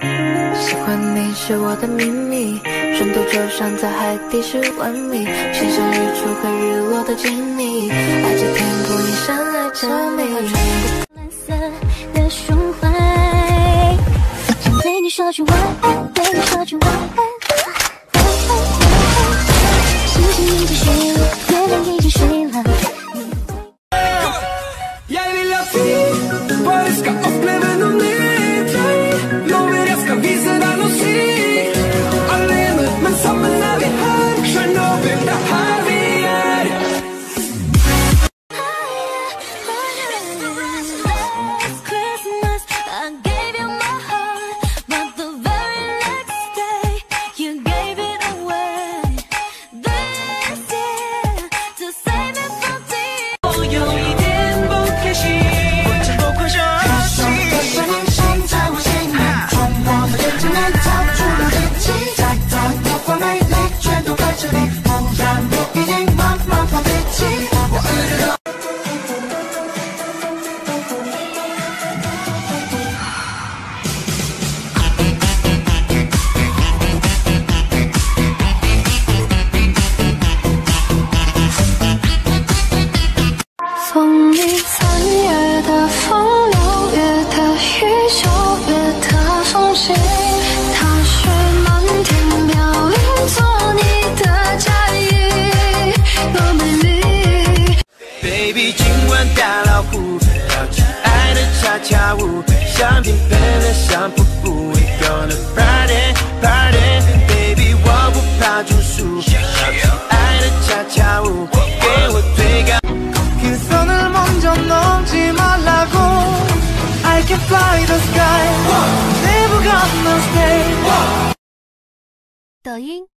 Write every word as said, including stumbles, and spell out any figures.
喜欢你是我的秘密，深度就像在海底十万米，欣赏日出和日落的静谧，爱着天空一闪爱着你。蓝色的胸怀，想对你说句晚安，对你说句晚安。星星已经睡了，月亮已经睡了。 风里三月的风，六月的雨，九月的风景，踏雪漫天飘零，做你的嫁衣，多美丽。 Baby， 今晚大老虎，跳起爱的恰恰舞，香槟喷得像瀑布 ，We gonna party party，Baby， 我不怕中暑，跳起爱的恰恰舞，给我推高。 그 선을 먼저 넘지 말라고 I can fly the sky Never gonna stay 抖音